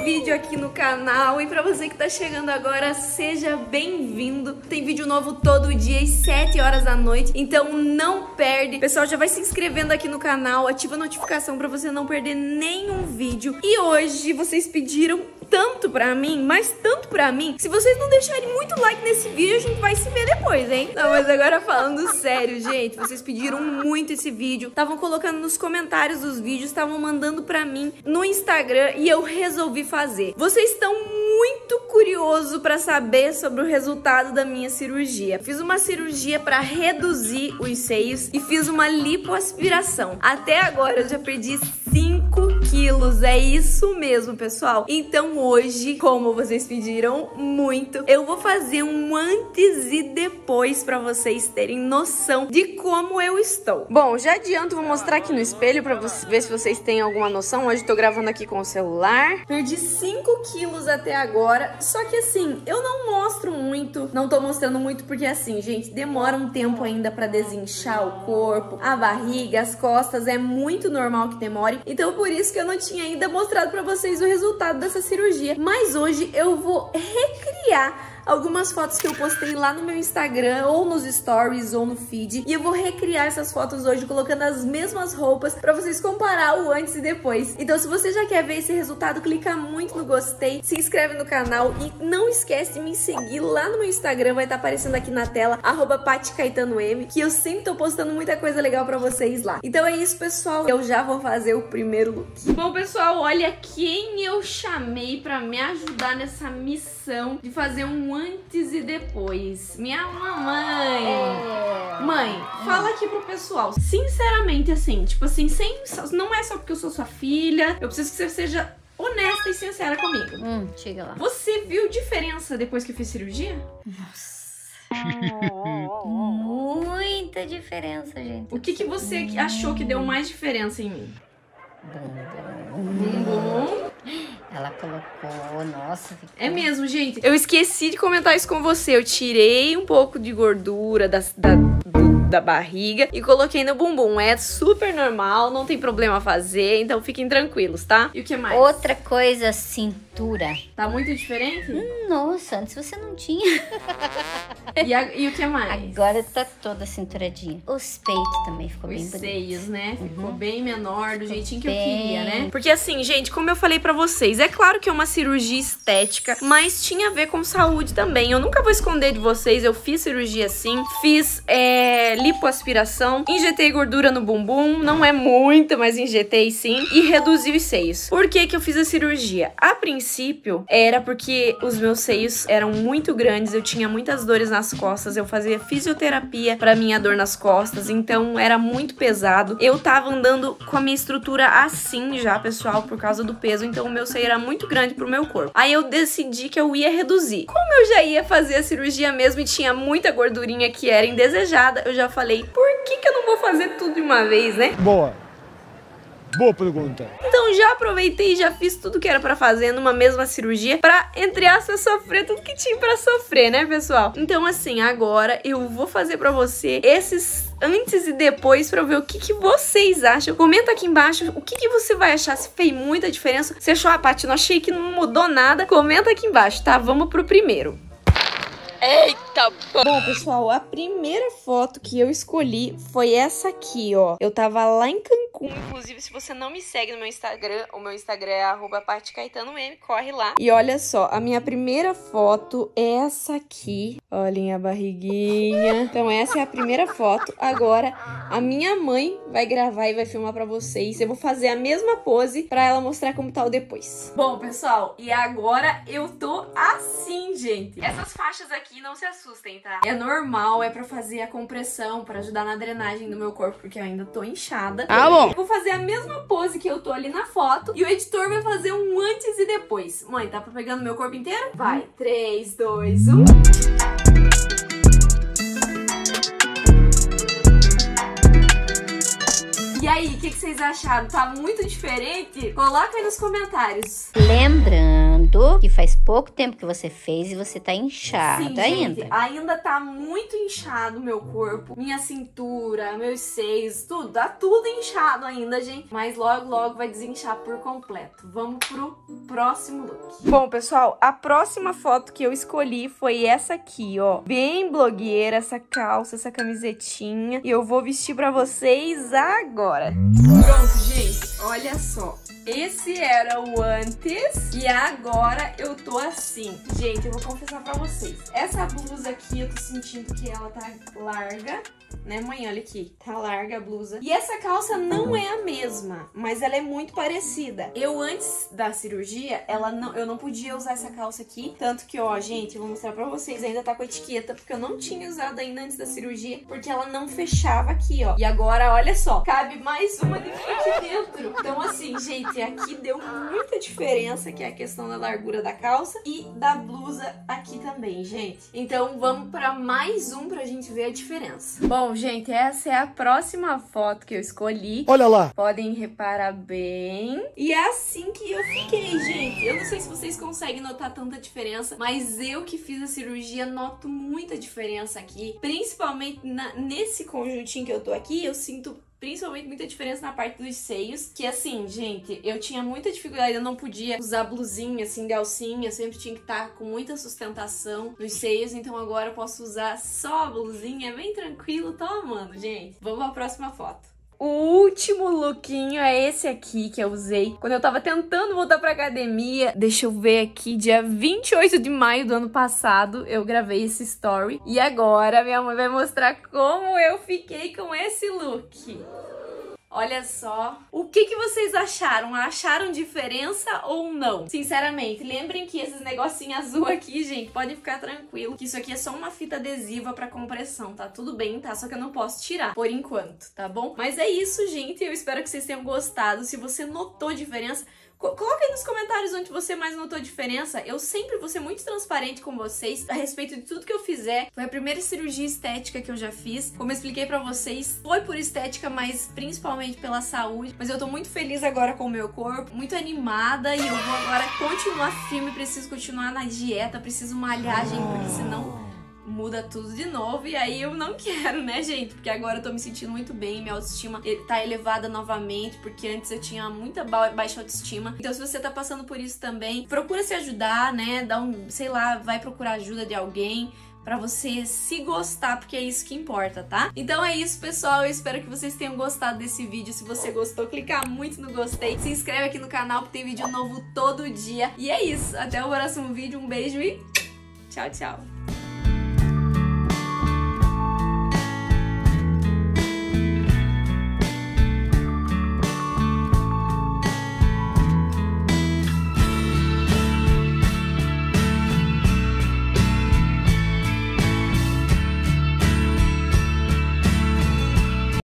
vídeo aqui no canal. E pra você que tá chegando agora, seja bem-vindo. Tem vídeo novo todo dia às 7 horas da noite, então não perde. Pessoal, já vai se inscrevendo aqui no canal, ativa a notificação pra você não perder nenhum vídeo. E hoje vocês pediram tanto pra mim, mas tanto pra mim, se vocês não deixarem muito like nesse vídeo, a gente vai se ver depois, hein? Não, mas agora falando sério, gente, vocês pediram muito esse vídeo, estavam colocando nos comentários dos vídeos, estavam mandando pra mim no Instagram e eu resolvi fazer. Vocês estão muito curiosos pra saber sobre o resultado da minha cirurgia. Fiz uma cirurgia pra reduzir os seios e fiz uma lipoaspiração. Até agora eu já perdi 5 quilos, é isso mesmo, pessoal. Então hoje, como vocês pediram muito, eu vou fazer um antes e depois pra vocês terem noção de como eu estou. Bom, já adianto, vou mostrar aqui no espelho pra ver se vocês têm alguma noção. Hoje tô gravando aqui com o celular. Perdi 5 quilos até agora, só que assim, eu não mostro muito, não tô mostrando muito porque assim, gente, demora um tempo ainda pra desinchar o corpo, a barriga, as costas, é muito normal que demore. Então por isso que eu não tinha ainda mostrado pra vocês o resultado dessa cirurgia. Mas hoje eu vou recriar algumas fotos que eu postei lá no meu Instagram, ou nos stories, ou no feed. E eu vou recriar essas fotos hoje, colocando as mesmas roupas, pra vocês comparar o antes e depois. Então se você já quer ver esse resultado, clica muito no gostei, se inscreve no canal e não esquece de me seguir lá no meu Instagram, vai estar aparecendo aqui na tela, @PatiCaetanoM, que eu sempre tô postando muita coisa legal pra vocês lá. Então é isso, pessoal, eu já vou fazer o primeiro look. Bom, pessoal, olha quem eu chamei pra me ajudar nessa missão de fazer um antes e depois. Minha mamãe. Mãe, fala aqui pro pessoal, sinceramente, assim, tipo assim, não é só porque eu sou sua filha, eu preciso que você seja honesta e sincera comigo. Chega lá. Você viu diferença depois que eu fiz cirurgia? Nossa. Muita diferença, gente. O que você achou que deu mais diferença em mim? Bumbum. Ela colocou, nossa. É mesmo, gente. Eu esqueci de comentar isso com você. Eu tirei um pouco de gordura da barriga e coloquei no bumbum. É super normal, não tem problema fazer, então fiquem tranquilos, tá? E o que mais? Outra coisa, cintura. Tá muito diferente? Nossa, antes você não tinha. E o que mais? Agora tá toda cinturadinha. Os peitos também ficou bem bonitos. Os seios, né? Ficou bem menor, do jeitinho que eu queria, né? Porque assim, gente, como eu falei pra vocês, é claro que é uma cirurgia estética, mas tinha a ver com saúde também. Eu nunca vou esconder de vocês, eu fiz cirurgia sim, fiz lipoaspiração, injetei gordura no bumbum, não é muita, mas injetei sim, e reduzi os seios. Por que que eu fiz a cirurgia? A princípio, era porque os meus seios eram muito grandes, eu tinha muitas dores nas costas, eu fazia fisioterapia pra minha dor nas costas, então era muito pesado. Eu tava andando com a minha estrutura assim já, pessoal, por causa do peso, então o meu seio era muito grande pro meu corpo. Aí eu decidi que eu ia reduzir. Como eu já ia fazer a cirurgia mesmo e tinha muita gordurinha que era indesejada, eu já falei, por que que eu não vou fazer tudo de uma vez, né? Boa pergunta. Então já aproveitei e já fiz tudo que era pra fazer numa mesma cirurgia pra, entre aspas, sofrer tudo que tinha pra sofrer, né, pessoal? Então assim, agora eu vou fazer pra você esses antes e depois pra ver o que vocês acham. Comenta aqui embaixo o que você vai achar, se fez muita diferença. Se achou, Paty, não achei que não mudou nada. Comenta aqui embaixo, tá? Vamos pro primeiro. Eita! Bom, pessoal, a primeira foto que eu escolhi foi essa aqui, ó. Eu tava lá em Cancún. Inclusive, se você não me segue no meu Instagram, o meu Instagram é @PatiCaetanoM, corre lá. E olha só, a minha primeira foto é essa aqui. Olhem a barriguinha. Então essa é a primeira foto. Agora, a minha mãe vai gravar e vai filmar pra vocês. Eu vou fazer a mesma pose pra ela mostrar como tá o depois. Bom, pessoal, e agora eu tô assim, gente. Essas faixas aqui, não se assustem, tá? É normal, é pra fazer a compressão, pra ajudar na drenagem do meu corpo, porque eu ainda tô inchada. Ah, bom. Eu vou fazer a mesma pose que eu tô ali na foto e o editor vai fazer um antes e depois. Mãe, tá pegando meu corpo inteiro? Vai. 3, 2, 1... E aí, o que vocês acharam? Tá muito diferente? Coloca aí nos comentários. Lembrando Lembrando que faz pouco tempo que você fez e você tá inchado. Sim, ainda. Gente, ainda tá muito inchado meu corpo, minha cintura, meus seios, tudo. Tá tudo inchado ainda, gente. Mas logo, logo vai desinchar por completo. Vamos pro próximo look. Bom, pessoal, a próxima foto que eu escolhi foi essa aqui, ó. Bem blogueira, essa calça, essa camisetinha. E eu vou vestir pra vocês agora. Pronto, gente. Olha só. Esse era o antes e agora eu tô assim. Gente, eu vou confessar pra vocês. Essa blusa aqui, eu tô sentindo que ela tá larga, né, mãe? Olha aqui. Tá larga a blusa. E essa calça não é a mesma, mas ela é muito parecida. Eu, antes da cirurgia, eu não podia usar essa calça aqui. Tanto que, ó, gente, eu vou mostrar pra vocês. Ainda tá com a etiqueta, porque eu não tinha usado ainda antes da cirurgia, porque ela não fechava aqui, ó. E agora, olha só, cabe mais uma aqui dentro. Então, assim, gente, aqui deu muita diferença, que é a questão da largura da calça e da blusa aqui também, gente. Então, vamos pra mais um pra gente ver a diferença. Bom, gente, essa é a próxima foto que eu escolhi. Olha lá. Podem reparar bem. E é assim que eu fiquei, gente. Eu não sei se vocês conseguem notar tanta diferença, mas eu que fiz a cirurgia noto muita diferença aqui. Principalmente nesse conjuntinho que eu tô aqui, eu sinto principalmente muita diferença na parte dos seios, que assim, gente, eu tinha muita dificuldade, eu não podia usar blusinha, assim, de alcinha, sempre tinha que estar com muita sustentação nos seios, então agora eu posso usar só a blusinha, bem tranquilo, tô amando, gente. Vamos à próxima foto. O último lookinho é esse aqui que eu usei quando eu tava tentando voltar pra academia. Deixa eu ver aqui, dia 28 de maio do ano passado eu gravei esse story. E agora minha mãe vai mostrar como eu fiquei com esse look. Olha só. O que vocês acharam? Acharam diferença ou não? Sinceramente, lembrem que esses negocinhos azul aqui, gente, pode ficar tranquilo, que isso aqui é só uma fita adesiva pra compressão, tá? Tudo bem, tá? Só que eu não posso tirar, por enquanto, tá bom? Mas é isso, gente. Eu espero que vocês tenham gostado. Se você notou diferença, coloca aí nos comentários onde você mais notou diferença. Eu sempre vou ser muito transparente com vocês a respeito de tudo que eu fizer. Foi a primeira cirurgia estética que eu já fiz. Como eu expliquei pra vocês, foi por estética, mas principalmente pela saúde. Mas eu tô muito feliz agora com o meu corpo, muito animada, e eu vou agora continuar firme. Preciso continuar na dieta, preciso malhar, gente, porque senão muda tudo de novo, e aí eu não quero, né, gente? Porque agora eu tô me sentindo muito bem, minha autoestima tá elevada novamente, porque antes eu tinha muita baixa autoestima. Então, se você tá passando por isso também, procura se ajudar, né? Sei lá, vai procurar ajuda de alguém pra você se gostar, porque é isso que importa, tá? Então é isso, pessoal. Eu espero que vocês tenham gostado desse vídeo. Se você gostou, clica muito no gostei. Se inscreve aqui no canal, porque tem vídeo novo todo dia. E é isso. Até o próximo vídeo. Um beijo e tchau, tchau.